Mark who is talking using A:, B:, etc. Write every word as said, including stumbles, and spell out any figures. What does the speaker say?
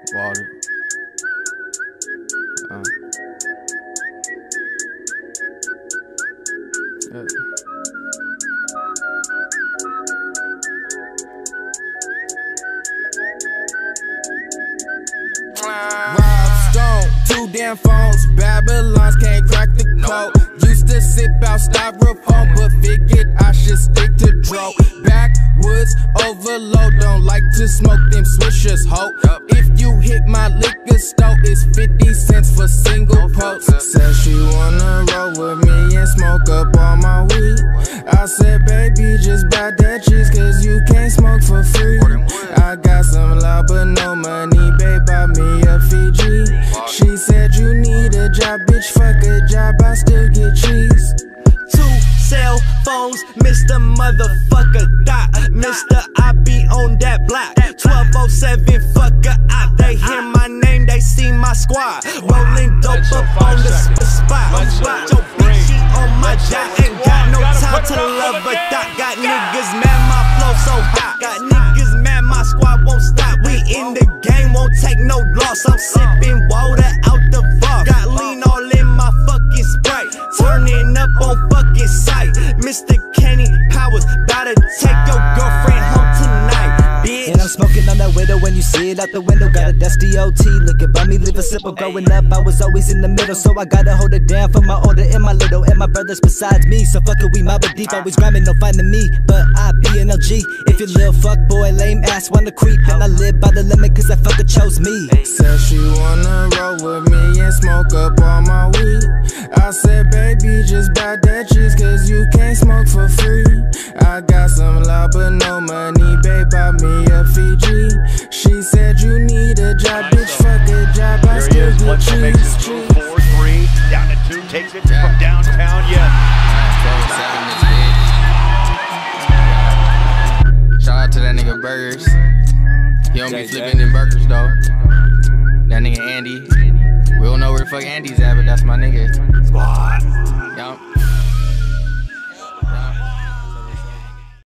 A: Water. Uh. Yeah. Rob Stone, two damn phones, Babylons can't crack the code. Used to sip out styrofoam, but figured I should stick to dro. Backwoods overload, don't like to smoke them swishers, ho. If you hit my liquor store, it's fifty cents for single post. Said she wanna roll with me and smoke up all my weed. I said, baby, just buy that cheese, cause you can't smoke for free. I got some love but no money, babe, buy me a Fiji. She said you need a job, bitch, fuck a job, I still get cheese.
B: Two cell phones, Mister Motherfucker Dot. Mister I be on that block. twelve oh seven, fuck a op. They hear my name, they see my squad. Rolling dope up on the spot. Yo, bitch, she on my jack. Ain't got no time to love a dot. Got niggas mad, my flow so hot. Got niggas mad, my squad won't stop. We in the game, won't take no loss. I'm sipping water out the vault. Got lean all in my fucking Sprite. Turning up on fucking sight. Mister Kenny Powers, bout to take your girlfriend home tonight, bitch.
C: And I'm smoking on that widow when you see it out the window. Got a dusty O T, looking by me, live a simple. Growing up, I was always in the middle, so I gotta hold it down for my older and my little, and my brothers besides me. So fuck it, we mob it deep, always grinding, no finding me. But I be an L G. If you little fuck boy, lame ass, wanna creep, and I live by the limit, cause that fucker chose me.
A: Said she wanna roll with me and smoke up all my weed. I said, baby, just buy that cheese, cause you can't smoke for free. I got some love but no money, babe, buy me a Fiji. She said you need a job, bitch, fuck a job, I still get
D: Bledsoe makes his move, four three, down to two, takes it from downtown, yeah.
A: Shout out to that nigga Burgers. He don't be flipping them burgers though. That nigga Andy. We don't know where the fuck Andy's at, but that's my nigga. Squad. Yup. Yup.